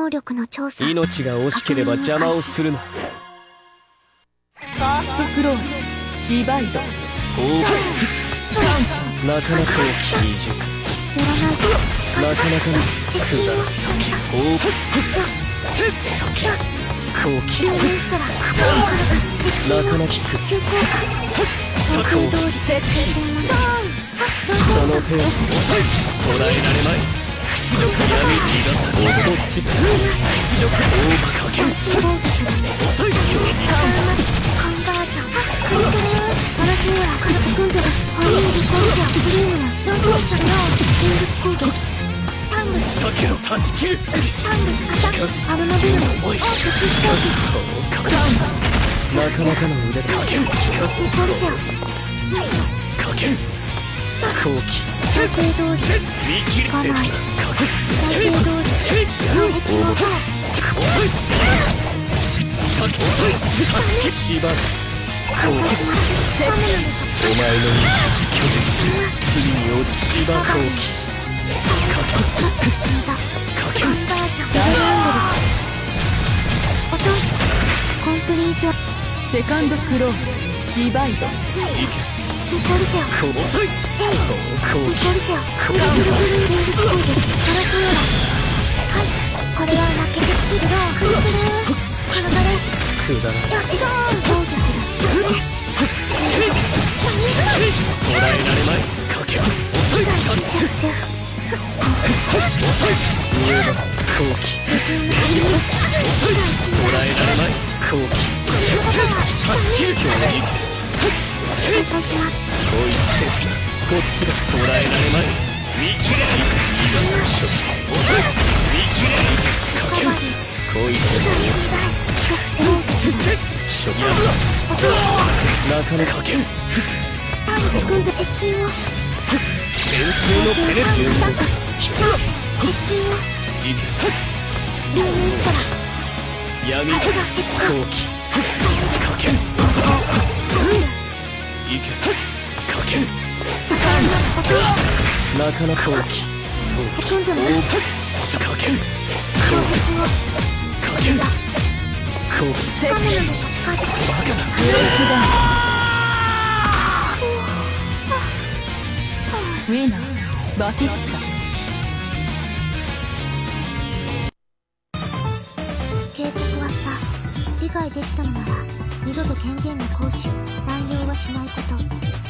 能力の調査。 命が惜しければ邪魔をするな。 ファーストクローズディバイド。 なかなかの奇術。 やらないとなかなかのくだらすぎ。後期ルーメンストラなかなきく急降下想定通り設定戦はその手を捉えられまい。屈辱闇逃がすどっち屈辱大馬かけ 3つ防御する遅いよカンマッチコンバージョンクリトルパラフューラーカルツクンドルホイールコンジャークリームのロングシャロー連続攻撃タング避けろ断ち切る。 タングアタックアルマビルドオープキストーキスなかなかの腕だ。かけるニコルセオよいしょかける後期想定通り見切り説かける想定通り双璧の方遅い遅い縛る後期私は雨のお前の意志拒絶罪に落ち芝後期かける無駄かけるカンバージョンダイアングルス落とすコンプリートセカンドクローズディバイド。 よいしょニコルセオ遅いニ後期コルセオブルブルブル連続攻撃パラフューラはいこれは負けてきるロークリトルこの場でくだらよしドーン防御する捉えられまいかける遅いセーフセーフ上だ後期手順の振り遅い捉えられまい後期断ち切る強に再開しますこいつこっちだ捉えられまい見切れない遅い見切れないかけるこいつショフセーフ処理なかなかかけるタンズ君と接近を電通のペネルチャージ接近をルーメンストラ闇最初接後期かけるいけかけるなかなか後期そうセコンドのかける衝撃をかける後期カメラの近づくバカだウィナーバティスタ。 警告はした理解できたのなら二度と権限の行使乱用はしないこと